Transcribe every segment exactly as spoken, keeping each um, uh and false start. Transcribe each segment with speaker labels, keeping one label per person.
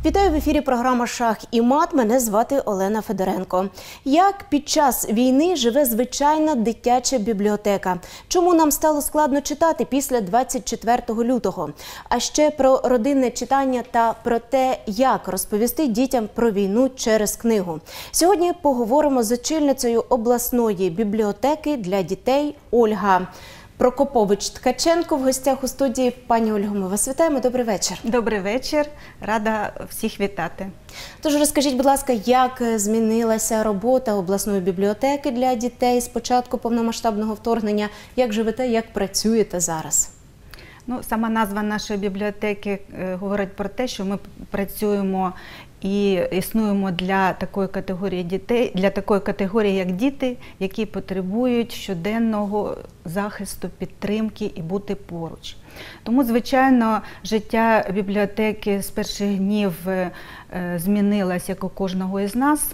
Speaker 1: Вітаю в ефірі програма «Шах і мат». Мене звати Олена Федоренко. Як під час війни живе звичайна дитяча бібліотека? Чому нам стало складно читати після двадцять четвертого лютого? А ще про родинне читання та про те, як розповісти дітям про війну через книгу. Сьогодні поговоримо з очільницею обласної бібліотеки для дітей Ольга Прокопович-Ткаченко в гостях у студії. Пані Ольго, ми вас вітаємо. Добрий вечір.
Speaker 2: Добрий вечір. Рада всіх вітати.
Speaker 1: Тож розкажіть, будь ласка, як змінилася робота обласної бібліотеки для дітей з початку повномасштабного вторгнення? Як живете, як працюєте зараз?
Speaker 2: Ну, сама назва нашої бібліотеки е, говорить про те, що ми працюємо і існуємо для такої категорії дітей, для такої категорії, як діти, які потребують щоденного захисту, підтримки і бути поруч. Тому, звичайно, життя бібліотеки з перших днів е, змінилось, як у кожного із нас.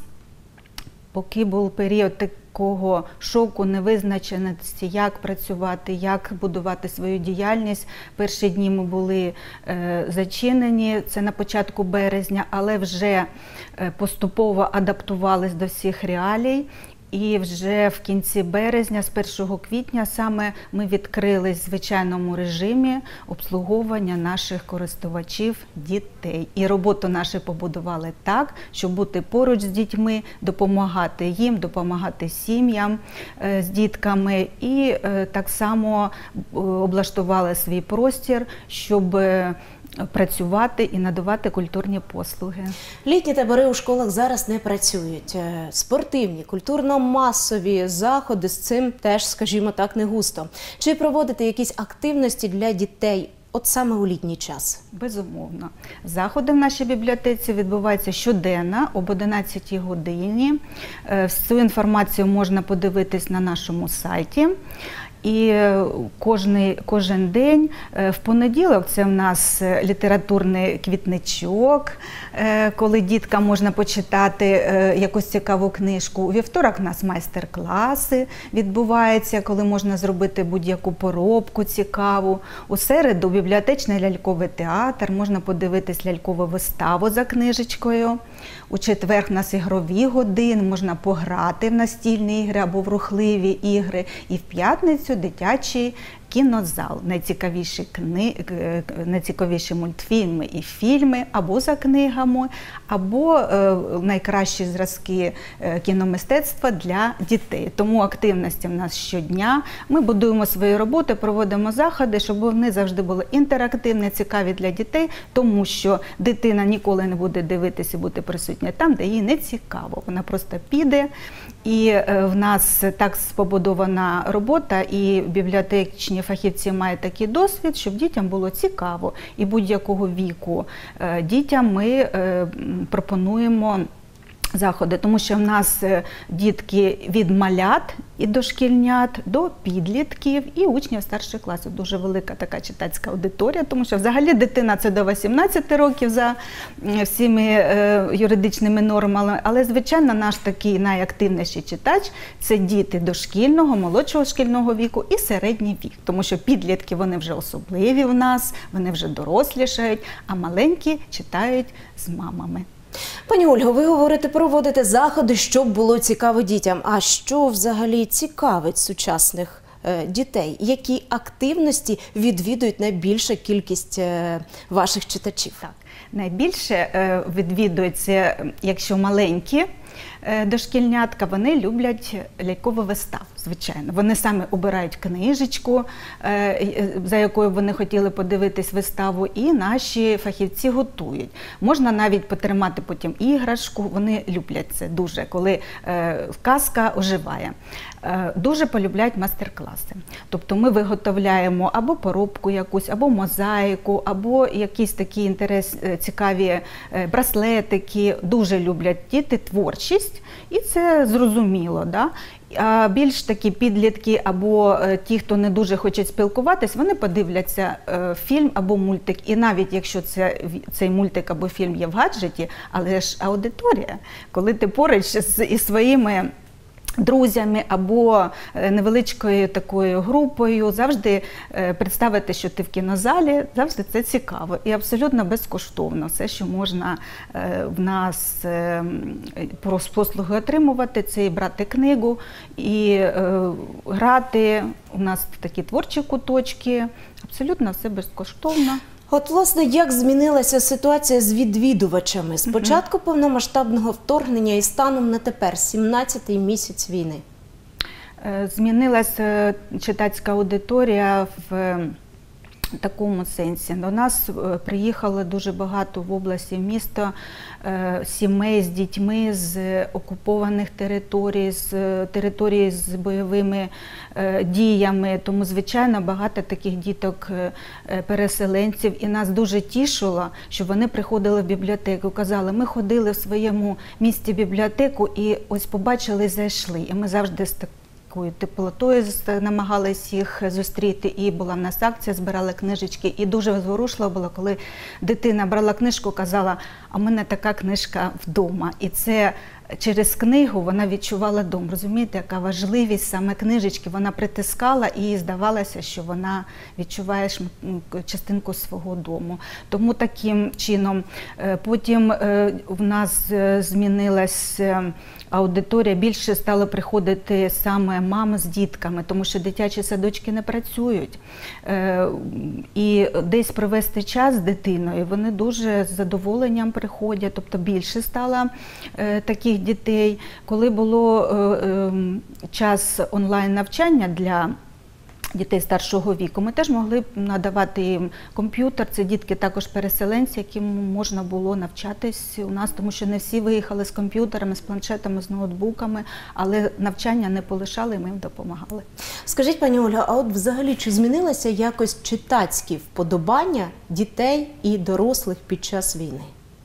Speaker 2: Поки був період такого шоку, невизначеності, як працювати, як будувати свою діяльність. Перші дні ми були е, зачинені, це на початку березня, але вже е, поступово адаптувались до всіх реалій. І вже в кінці березня, з першого квітня, саме ми відкрились в звичайному режимі обслуговування наших користувачів дітей. І роботу нашу побудували так, щоб бути поруч з дітьми, допомагати їм, допомагати сім'ям з дітками. І так само облаштували свій простір, щоб працювати і надавати культурні послуги.
Speaker 1: Літні табори у школах зараз не працюють. Спортивні, культурно-масові заходи з цим теж, скажімо так, не густо. Чи проводите якісь активності для дітей от саме у літній час?
Speaker 2: Безумовно. Заходи в нашій бібліотеці відбуваються щоденно об одинадцятій годині. Всю інформацію можна подивитись на нашому сайті. І кожний, кожен день, в понеділок це в нас літературний квітничок, коли діткам можна почитати якусь цікаву книжку. У вівторок у нас майстер-класи відбуваються, коли можна зробити будь-яку поробку цікаву. У середу бібліотечний ляльковий театр, можна подивитись лялькову виставу за книжечкою. У четвер у нас ігрові години, можна пограти в настільні ігри або в рухливі ігри. І в п'ятницю дитячий кінозал. Найцікавіші, кни... найцікавіші мультфільми і фільми або за книгами, або е, найкращі зразки е, кіномистецтва для дітей. Тому активності в нас щодня. Ми будуємо свої роботи, проводимо заходи, щоб вони завжди були інтерактивні, цікаві для дітей, тому що дитина ніколи не буде дивитися і бути присутня там, де їй не цікаво. Вона просто піде. І е, в нас так побудована робота, і бібліотечні фахівці мають такий досвід, щоб дітям було цікаво. І будь-якого віку е, дітям ми е, пропонуємо заходи, тому що в нас дітки від малят і дошкільнят до підлітків і учнів старших класів. Дуже велика така читацька аудиторія, тому що взагалі дитина це до вісімнадцяти років за всіми е, юридичними нормами, але звичайно наш такий найактивніший читач це діти дошкільного, молодшого шкільного віку і середній вік, тому що підлітки вони вже особливі в нас, вони вже дорослішають, а маленькі читають з мамами.
Speaker 1: Пані Ольго, ви говорите, проводите заходи, щоб було цікаво дітям. А що взагалі цікавить сучасних е, дітей? Які активності відвідують найбільша кількість е, ваших читачів?
Speaker 2: Так, найбільше е, відвідується, якщо маленькі дошкільнятка, вони люблять лялькову виставу, звичайно. Вони самі обирають книжечку, за якою вони хотіли подивитись виставу, і наші фахівці готують. Можна навіть потримати потім іграшку, вони люблять це дуже, коли казка оживає. Дуже полюбляють майстер-класи. Тобто ми виготовляємо або поробку якусь, або мозаїку, або якісь такі інтерес, цікаві браслетики. Дуже люблять діти творчість, і це зрозуміло. Да? А більш такі підлітки або ті, хто не дуже хочуть спілкуватись, вони подивляться фільм або мультик. І навіть якщо це, цей мультик або фільм є в гаджеті, але ж аудиторія, коли ти поруч з, із своїми друзями або невеличкою такою групою, завжди представити, що ти в кінозалі, завжди це цікаво і абсолютно безкоштовно. Все, що можна в нас з послуги отримувати, це і брати книгу, і грати. У нас такі творчі куточки, абсолютно все безкоштовно.
Speaker 1: От, власне, як змінилася ситуація з відвідувачами з початку повномасштабного вторгнення і станом на тепер, сімнадцятий місяць війни?
Speaker 2: Змінилася читацька аудиторія в такому сенсі. До нас приїхало дуже багато в області, в місто сімей з дітьми з окупованих територій, з територій з бойовими діями. Тому, звичайно, багато таких діток-переселенців. І нас дуже тішило, що вони приходили в бібліотеку, казали, ми ходили в своєму місті в бібліотеку і ось побачили, зайшли. І ми завжди з такою теплотою намагались їх зустріти. І була в нас акція, збирали книжечки. І дуже зворушливо було, коли дитина брала книжку, казала, а в мене така книжка вдома. І це через книгу вона відчувала дом. Розумієте, яка важливість саме книжечки. Вона притискала і здавалося, що вона відчуває частинку свого дому. Тому таким чином. Потім в нас змінилась аудиторія, більше стало приходити саме мам з дітками, тому що дитячі садочки не працюють. І десь провести час з дитиною, вони дуже з задоволенням приходять, тобто більше стало таких дітей. Коли було час онлайн-навчання для дітей старшого віку, ми теж могли надавати їм комп'ютер. Це дітки також переселенці, яким можна було навчатись у нас, тому що не всі виїхали з комп'ютерами, з планшетами, з ноутбуками, але навчання не полишали, і ми їм допомагали.
Speaker 1: Скажіть, пані Ольга, а от взагалі чи змінилися якось читацькі вподобання дітей і дорослих під час війни?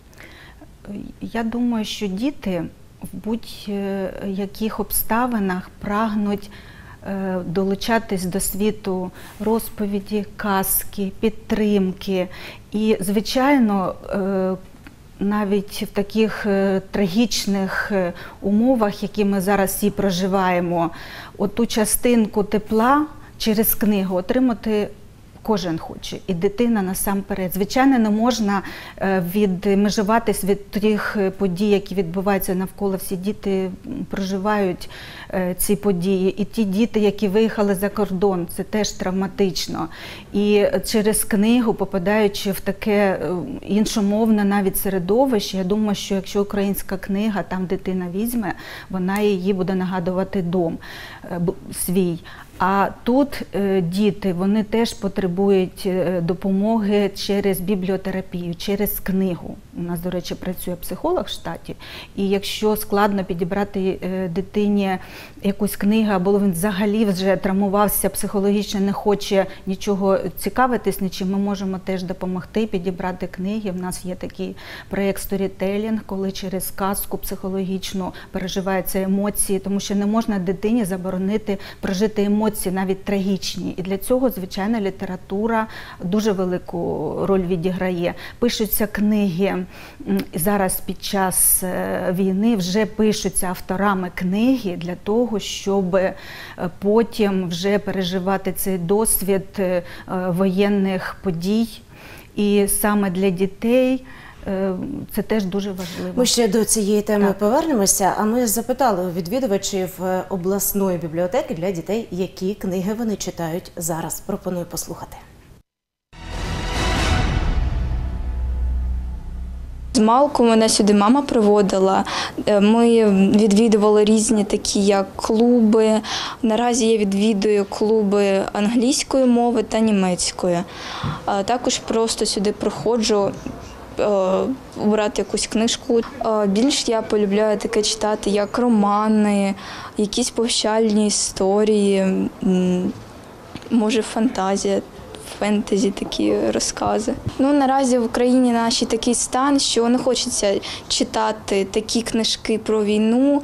Speaker 2: Я думаю, що діти в будь-яких обставинах прагнуть долучатись до світу розповіді, казки, підтримки. І, звичайно, навіть в таких трагічних умовах, які ми зараз всі проживаємо, оту частинку тепла через книгу отримати кожен хоче, і дитина насамперед. Звичайно, не можна відмежуватись від тих подій, які відбуваються навколо. Всі діти проживають ці події. І ті діти, які виїхали за кордон, це теж травматично. І через книгу, попадаючи в таке іншомовне навіть середовище, я думаю, що якщо українська книга там дитина візьме, вона її буде нагадувати дом свій. А тут е, діти, вони теж потребують е, допомоги через бібліотерапію, через книгу. У нас, до речі, працює психолог в штаті, і якщо складно підібрати е, дитині якусь книгу, або він взагалі вже травмувався психологічно, не хоче нічого цікавитись нічим, ми можемо теж допомогти підібрати книги. У нас є такий проєкт сторітелінг, коли через казку психологічну переживаються емоції, тому що не можна дитині заборонити прожити емоції, емоції, навіть трагічні. І для цього, звичайно, література дуже велику роль відіграє. Пишуться книги, зараз під час війни вже пишуться авторами книги для того, щоб потім вже переживати цей досвід воєнних подій. І саме для дітей це теж дуже важливо.
Speaker 1: Ми ще до цієї теми
Speaker 2: так.
Speaker 1: повернемося, а ми запитали у відвідувачів обласної бібліотеки для дітей, які книги вони читають зараз. Пропоную послухати.
Speaker 3: Змалку мене сюди мама приводила. Ми відвідували різні такі, як клуби. Наразі я відвідую клуби англійської мови та німецької. Також просто сюди приходжу обрати якусь книжку. Більш я полюбляю таке читати, як романи, якісь повчальні історії, може фантазія, фентезі такі розкази. Ну, наразі в Україні наш такий стан, що не хочеться читати такі книжки про війну.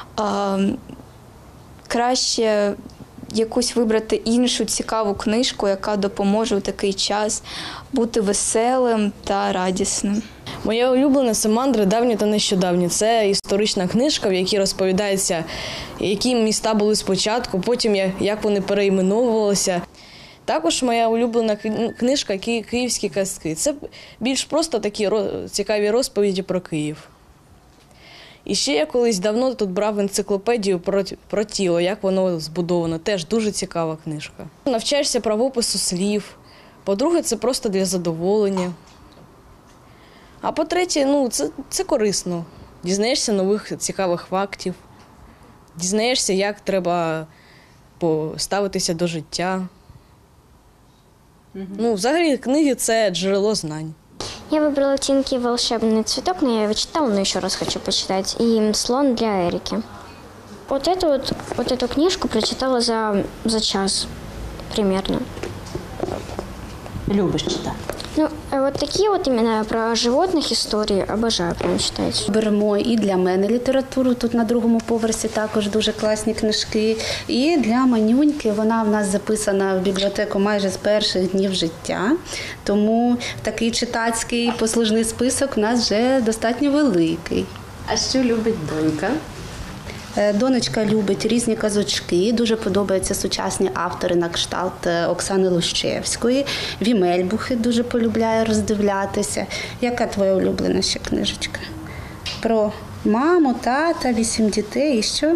Speaker 3: Краще якусь вибрати іншу цікаву книжку, яка допоможе у такий час бути веселим та радісним.
Speaker 4: Моя улюблена – це «Мандри давні та нещодавні». Це історична книжка, в якій розповідається, які міста були спочатку, потім як вони перейменовувалися. Також моя улюблена книжка «Київські казки». Це більш просто такі цікаві розповіді про Київ. І ще я колись давно тут брав енциклопедію про, про тіло, як воно збудовано. Теж дуже цікава книжка. Навчаєшся правопису слів. По-друге, це просто для задоволення. А по-третє, ну, це, це корисно. Дізнаєшся нових цікавих фактів. Дізнаєшся, як треба ставитися до життя. Угу. Ну, взагалі, книги – це джерело знань.
Speaker 5: Я выбрала Тинки «Волшебный цветок», но я его читала, но еще раз хочу почитать. И «Слон для Эрики». Вот эту, вот, вот эту книжку прочитала за, за час примерно.
Speaker 1: Любишь читать?
Speaker 5: Ну, вот такие вот именно про животных истории обожаю прям читать.
Speaker 6: Беремо і для мене літературу, тут на другому поверсі також дуже класні книжки. І для Манюньки, вона в нас записана в бібліотеку майже з перших днів життя. Тому такий читацький послужний список у нас вже достатньо великий.
Speaker 1: А що любить донька?
Speaker 6: Донечка любить різні казочки, дуже подобаються сучасні автори на кшталт Оксани Лущевської. Вімельбухи дуже полюбляє роздивлятися. Яка твоя улюблена ще книжечка? Про маму, тата, вісім дітей і що?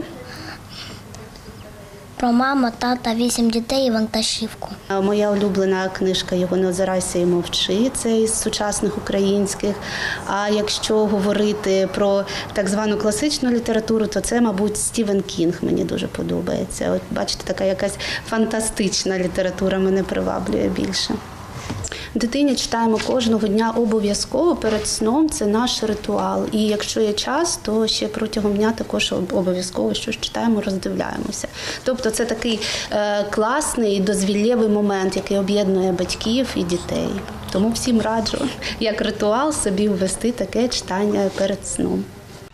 Speaker 7: Про маму, тата, вісім дітей і вантажівку.
Speaker 6: Моя улюблена книжка «Його не озирайся і мовчи», це із сучасних українських. А якщо говорити про так звану класичну літературу, то це, мабуть, Стівен Кінг мені дуже подобається. От бачите, така якась фантастична література мене приваблює більше. Дитині читаємо кожного дня обов'язково перед сном, це наш ритуал. І якщо є час, то ще протягом дня також обов'язково щось читаємо, роздивляємося. Тобто це такий е, класний, дозвіллєвий момент, який об'єднує батьків і дітей. Тому всім раджу, як ритуал, собі ввести таке читання перед сном.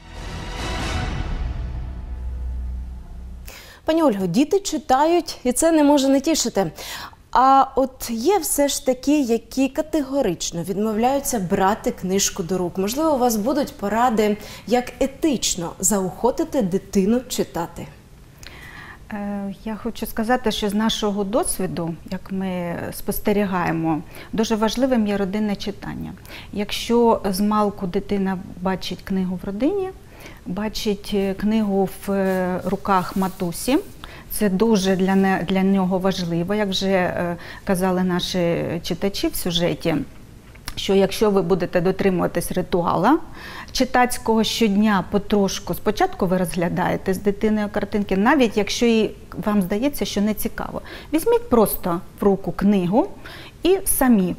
Speaker 1: Пані Ольго, діти читають, і це не може не тішити. А от є все ж такі, які категорично відмовляються брати книжку до рук. Можливо, у вас будуть поради, як етично заохотити дитину читати?
Speaker 2: Я хочу сказати, що з нашого досвіду, як ми спостерігаємо, дуже важливим є родинне читання. Якщо змалку дитина бачить книгу в родині, бачить книгу в руках матусі, це дуже для, не, для нього важливо, як вже е, казали наші читачі в сюжеті, що якщо ви будете дотримуватись ритуала читацького щодня потрошку, спочатку ви розглядаєте з дитиною картинки, навіть якщо їй, вам здається, що не цікаво. Візьміть просто в руку книгу і самі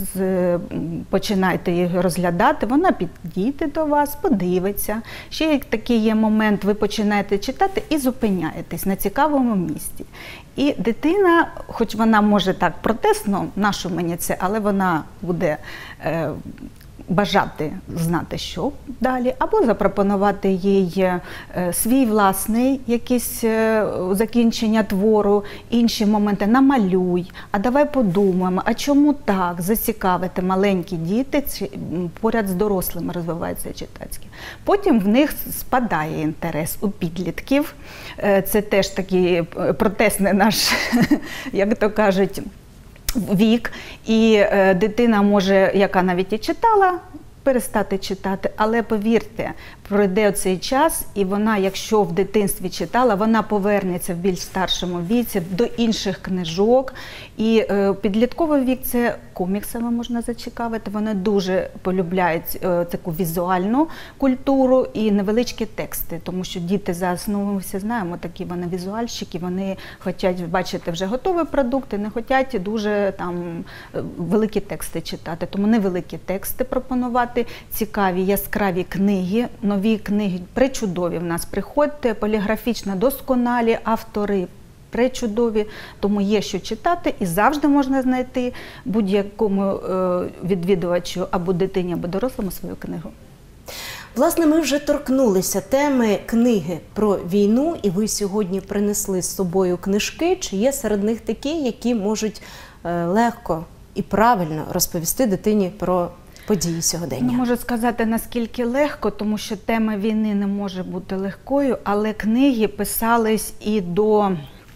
Speaker 2: починайте її розглядати, вона підійде до вас, подивиться. Ще такий є момент, ви починаєте читати і зупиняєтесь на цікавому місці. І дитина, хоч вона може так протестно, нащо мені це, але вона буде е, бажати знати, що далі, або запропонувати їй свій власний якийсь закінчення твору, інші моменти, намалюй, а давай подумаємо, а чому так, зацікавити маленькі діти, поряд з дорослими розвивається читацьке. Потім в них спадає інтерес у підлітків, це теж такий протестний наш, як то кажуть, вік, і е, дитина може, яка навіть і читала, перестати читати, але повірте, пройде цей час, і вона, якщо в дитинстві читала, вона повернеться в більш старшому віці до інших книжок. І е, підлітковий вік – це коміксами можна зацікавити, вони дуже полюбляють е, таку візуальну культуру і невеличкі тексти, тому що діти за основу, ми всі знаємо, такі вони візуальщики, вони хочуть бачити вже готові продукти, не хочуть дуже там великі тексти читати, тому невеликі тексти пропонувати, цікаві, яскраві книги, нові книги, пречудові в нас, приходьте, поліграфічно досконалі автори, пречудові, тому є що читати і завжди можна знайти будь-якому відвідувачу або дитині, або дорослому свою книгу.
Speaker 1: Власне, ми вже торкнулися теми книги про війну, і ви сьогодні принесли з собою книжки. Чи є серед них такі, які можуть легко і правильно розповісти дитині про події сьогодення?
Speaker 2: Не можу сказати, наскільки легко, тому що тема війни не може бути легкою, але книги писались і до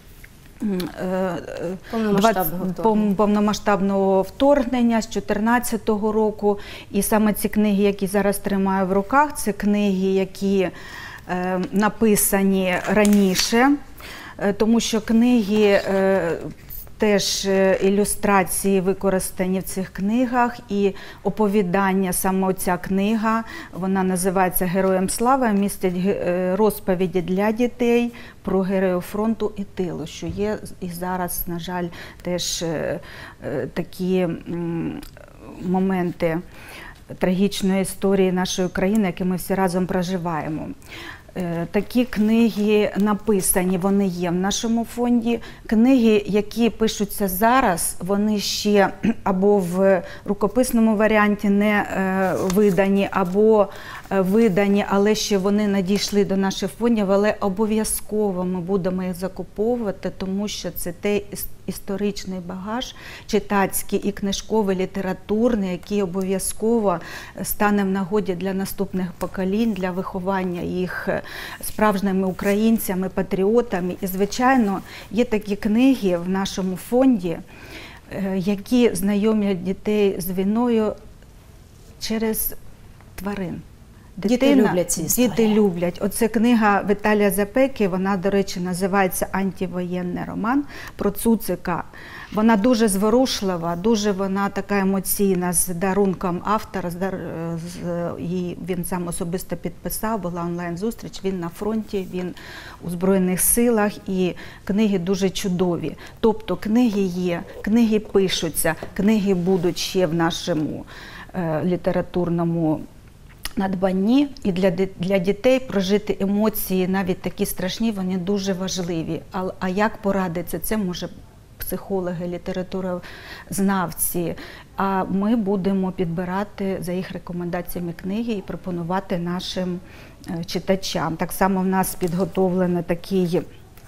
Speaker 1: повномасштабного вторгнення.
Speaker 2: повномасштабного вторгнення з дві тисячі чотирнадцятого року. І саме ці книги, які зараз тримаю в руках, це книги, які е, написані раніше, е, тому що книги, е, теж ілюстрації використані в цих книгах і оповідання, саме оця книга, вона називається «Героям слава», містить розповіді для дітей про героїв фронту і тилу, що є і зараз, на жаль, теж такі моменти трагічної історії нашої країни, які ми всі разом проживаємо. Такі книги написані, вони є в нашому фонді. Книги, які пишуться зараз, вони ще або в рукописному варіанті не видані, або видані, але ще вони надійшли до наших фондів, але обов'язково ми будемо їх закуповувати, тому що це той історичний багаж, читацький і книжковий, літературний, який обов'язково стане в нагоді для наступних поколінь, для виховання їх справжніми українцями, патріотами. І, звичайно, є такі книги в нашому фонді, які знайомлять дітей з війною через тварин.
Speaker 1: Діти
Speaker 2: Дитина,
Speaker 1: люблять ці історії.
Speaker 2: Діти люблять. Оце книга Віталія Запеки, вона, до речі, називається «Антивоєнний роман» про цуцика. Вона дуже зворушлива, дуже вона така емоційна, з дарунком автора, з дар... з... і він сам особисто підписав, була онлайн-зустріч, він на фронті, він у Збройних силах, і книги дуже чудові. Тобто книги є, книги пишуться, книги будуть ще в нашому е, літературному надбанні, і для, для дітей прожити емоції, навіть такі страшні, вони дуже важливі. А, а як порадиться, це може психологи, літературознавці, а ми будемо підбирати за їх рекомендаціями книги і пропонувати нашим читачам. Так само в нас підготовлено такий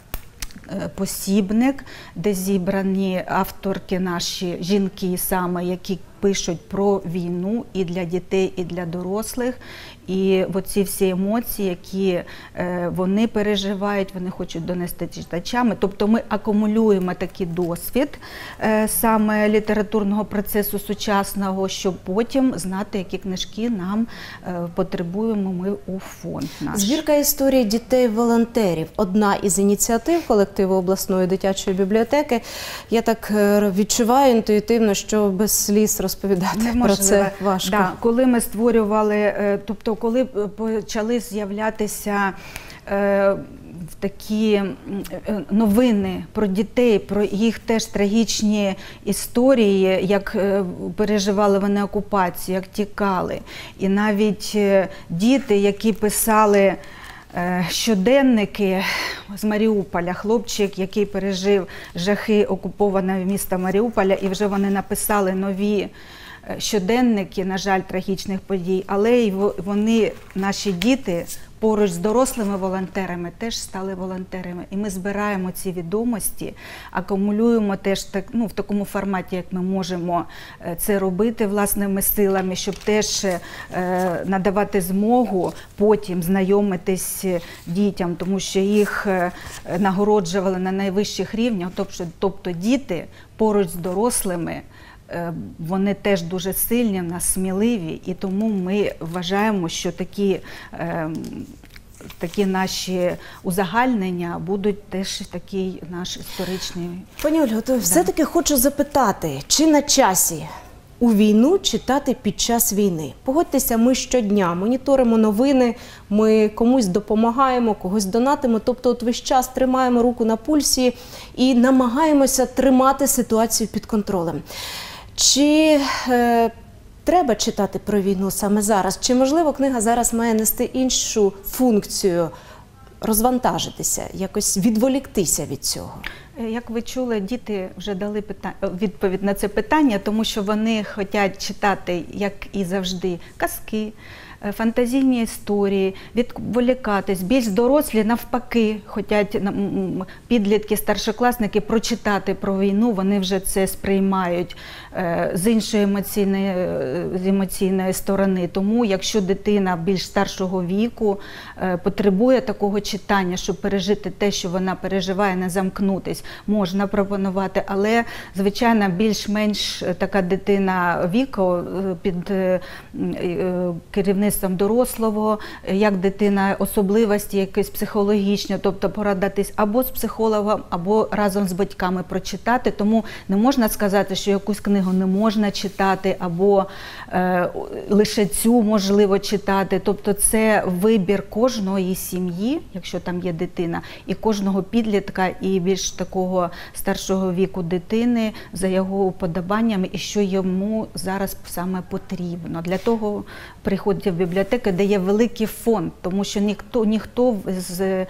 Speaker 2: посібник, де зібрані авторки наші, жінки саме, які пишуть про війну і для дітей, і для дорослих. І оці всі емоції, які е, вони переживають, вони хочуть донести читачами. Тобто ми акумулюємо такий досвід е, саме літературного процесу сучасного, щоб потім знати, які книжки нам е, потребуємо ми у фонд наш.
Speaker 1: Збірка історії дітей-волонтерів – одна із ініціатив колективу обласної дитячої бібліотеки. Я так відчуваю інтуїтивно, що без сліз розповідати
Speaker 2: Неможливо.
Speaker 1: Про це важко.
Speaker 2: Да, коли ми створювали, тобто коли почали з'являтися е, такі новини про дітей, про їх теж трагічні історії, як переживали вони окупацію, як тікали. І навіть діти, які писали щоденники з Маріуполя, хлопчик, який пережив жахи окупованого міста Маріуполя, і вже вони написали нові щоденники, на жаль, трагічних подій, але й вони, наші діти, поруч з дорослими волонтерами теж стали волонтерами. І ми збираємо ці відомості, акумулюємо теж так, ну, в такому форматі, як ми можемо це робити власними силами, щоб теж е, надавати змогу потім знайомитись дітям, тому що їх нагороджували на найвищих рівнях, тобто, тобто діти поруч з дорослими, вони теж дуже сильні, в нас сміливі, і тому ми вважаємо, що такі, е, такі наші узагальнення будуть теж такий наш історичний.
Speaker 1: Пані Ольго, то все-таки хочу запитати, чи на часі у війну читати під час війни? Погодьтеся, ми щодня моніторимо новини, ми комусь допомагаємо, когось донатимо, тобто от весь час тримаємо руку на пульсі і намагаємося тримати ситуацію під контролем. Чи е, треба читати про війну саме зараз? Чи, можливо, книга зараз має нести іншу функцію – розвантажитися, якось відволіктися від цього?
Speaker 2: Як ви чули, діти вже дали питання, відповідь на це питання, тому що вони хочуть читати, як і завжди, казки, фантазійні історії, відволікатись. Більш дорослі, навпаки, хочуть підлітки, старшокласники прочитати про війну, вони вже це сприймають з іншої емоційної, з емоційної сторони. Тому, якщо дитина більш старшого віку потребує такого читання, щоб пережити те, що вона переживає, не замкнутись, можна пропонувати, але, звичайно, більш-менш така дитина віку під керівництвом дорослого, як дитина, особливості якісь психологічні, тобто порадитись або з психологом, або разом з батьками прочитати. Тому не можна сказати, що якусь книгу не можна читати, або е, лише цю можливо читати. Тобто це вибір кожної сім'ї, якщо там є дитина, і кожного підлітка, і більш такого старшого віку дитини, за його уподобаннями, і що йому зараз саме потрібно. Для того приходять в бібліотеки, де є великий фонд, тому що ніхто, ніхто з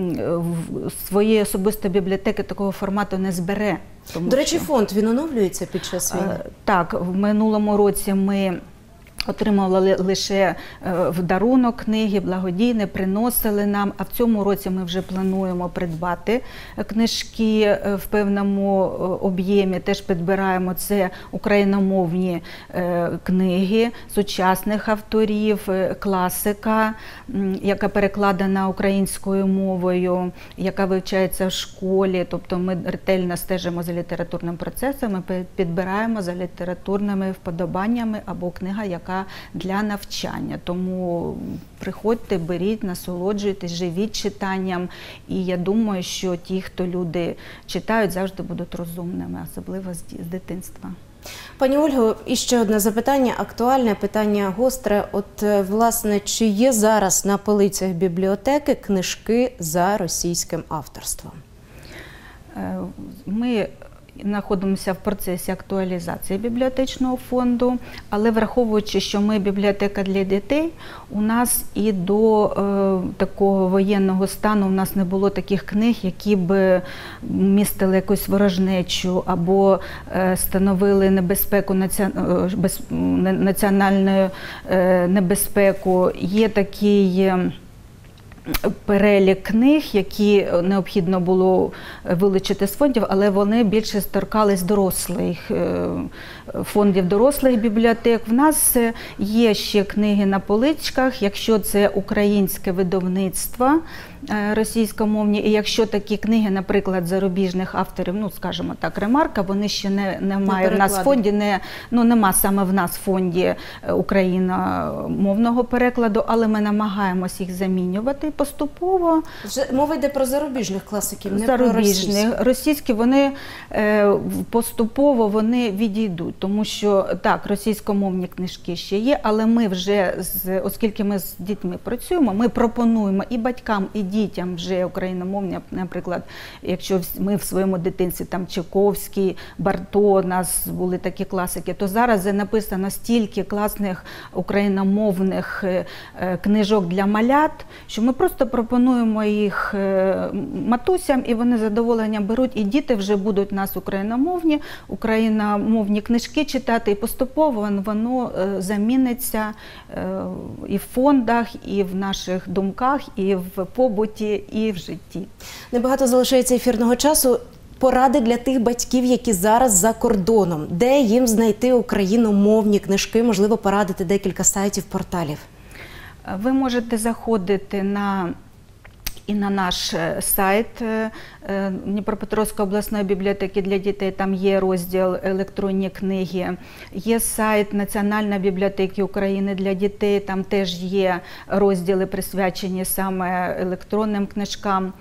Speaker 2: своєї особистої бібліотеки такого формату не збере.
Speaker 1: До речі, що... фонд, він оновлюється під час війни?
Speaker 2: Так, в минулому році ми отримували лише в дарунок книги, благодійне, приносили нам, а в цьому році ми вже плануємо придбати книжки в певному об'ємі, теж підбираємо, це україномовні книги сучасних авторів, класика, яка перекладена українською мовою, яка вивчається в школі, тобто ми ретельно стежимо за літературним процесом, ми підбираємо за літературними вподобаннями або книга, яка для навчання. Тому приходьте, беріть, насолоджуйтесь, живіть читанням. І я думаю, що ті, хто люди читають, завжди будуть розумними, особливо з дитинства.
Speaker 1: Пані Ольго, і ще одне запитання, актуальне питання, гостре. От, власне, чи є зараз на полицях бібліотеки книжки за російським авторством?
Speaker 2: Ми знаходимося в процесі актуалізації бібліотечного фонду, але враховуючи, що ми бібліотека для дітей, у нас і до е, такого воєнного стану у нас не було таких книг, які б містили якусь ворожнечу або е, становили небезпеку, наці... без... національну е, небезпеку. Є такий перелік книг, які необхідно було вилучити з фондів, але вони більше торкались дорослих, фондів дорослих бібліотек. В нас є ще книги на поличках, якщо це українське видавництво російськомовні, і якщо такі книги, наприклад, зарубіжних авторів, ну, скажімо так, ремарка, вони ще не, немає в нас в фонді, не, ну, нема саме в нас в фонді україномовного перекладу, але ми намагаємось їх замінювати поступово.
Speaker 1: Вже мова йде про зарубіжних класиків, не
Speaker 2: зарубіжних.
Speaker 1: про російських.
Speaker 2: Російські, вони е, поступово вони відійдуть, тому що, так, російськомовні книжки ще є, але ми вже, з, оскільки ми з дітьми працюємо, ми пропонуємо і батькам, і дітям вже україномовні, наприклад, якщо ми в своєму дитинстві, там Чайковський, Барто, у нас були такі класики, то зараз написано стільки класних україномовних книжок для малят, що ми просто пропонуємо їх матусям, і вони з задоволенням беруть, і діти вже будуть у нас україномовні, україномовні книжки читати, і поступово воно заміниться і в фондах, і в наших думках, і в побуті, і в житті.
Speaker 1: Небагато залишається ефірного часу. Поради для тих батьків, які зараз за кордоном. Де їм знайти україномовні книжки? Можливо, порадити декілька сайтів, порталів.
Speaker 2: Ви можете заходити на і на наш сайт Дніпропетровської обласної бібліотеки для дітей, там є розділ електронні книги. Є сайт Національної бібліотеки України для дітей, там теж є розділи, присвячені саме електронним книжкам.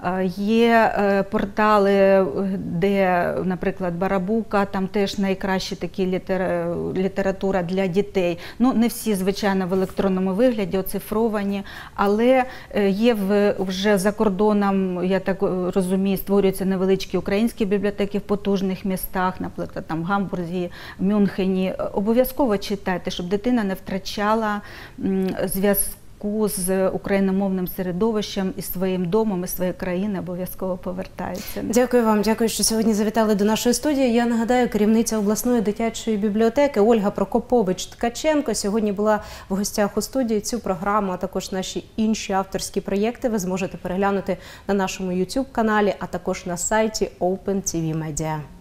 Speaker 2: Є портали, де, наприклад, Барабука, там теж найкраща такі література для дітей. Ну, не всі, звичайно, в електронному вигляді, оцифровані, але є вже вже за кордоном, я так розумію, створюються невеличкі українські бібліотеки в потужних містах, наприклад, там в Гамбурзі, в Мюнхені. Обов'язково читайте, щоб дитина не втрачала зв'язку зв'язку з україномовним середовищем і своїм домом, і своєю країною обов'язково повертаються.
Speaker 1: Дякую вам, дякую, що сьогодні завітали до нашої студії. Я нагадаю, керівниця обласної дитячої бібліотеки Ольга Прокопович-Ткаченко сьогодні була в гостях у студії. Цю програму, а також наші інші авторські проєкти ви зможете переглянути на нашому ютуб каналі, а також на сайті Open ті ві Media.